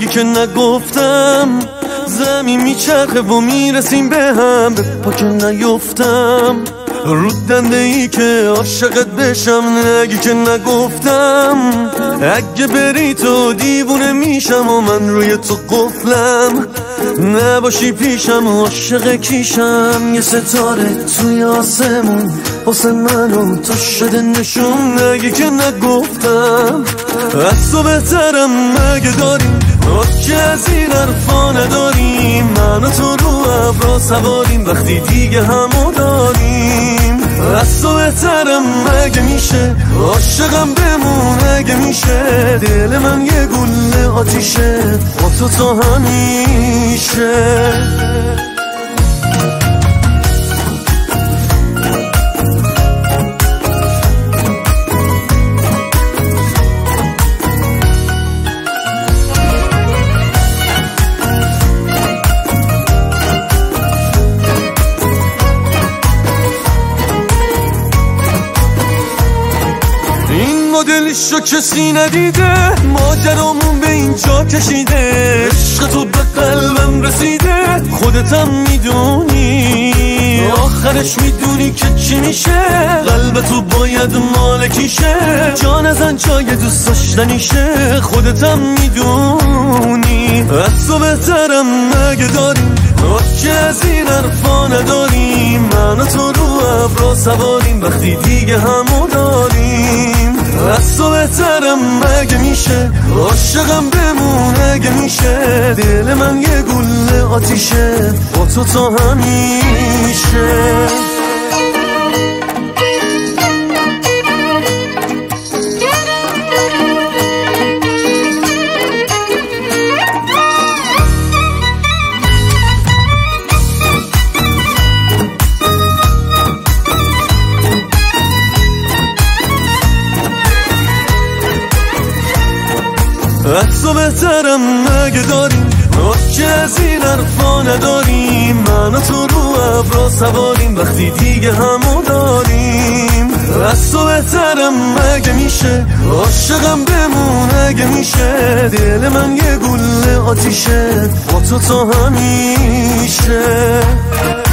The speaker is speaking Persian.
نگی که نگفتم، زمین میچرخه و میرسیم به هم، به پا که نیفتم رو دنده ای که عاشقت بشم. نگی که نگفتم، اگه بری تو دیوونه میشم و من روی تو قفلم. نباشی پیشم عاشق کیشم، یه ستاره توی آسمون واسه من و تو شده نشون. نگی که نگفتم، از تو بهترم مگه داریم که از این حرفا نداریم. من و تو رو ابرا سواریم وقتی دیگه همو داریم. از تو بهترم مگه میشه عاشقم بمون اگه میشه. دل من یه گله آتیشه با تو تا همیشه. این مدلشو کسی ندیده، ماجرامون به اینجا کشیده. عشق تو به قلبم رسیده، خودتم میدونی آخرش میدونی که چی میشه. قلب تو باید مالکیشه، جا نزن جای دوست داشتنیشه. خودتم میدونی از تو بهترم مگه داریم که از این حرفا نداریم. من و تو رو ابرا سواریم وقتی دیگه همو داریم. از تو بهترم مگه میشه عاشقم بمون اگه میشه. دل من یه گله آتیشه با تو تا همیشه. از تو بهترم مگه داریم که از این حرفا نداریم. من و تو رو ابرا سواریم وقتی دیگه همو داریم. از تو بهترم مگه میشه عاشقم بمون اگه میشه. دل من یه گله آتیشه با تو تا همیشه.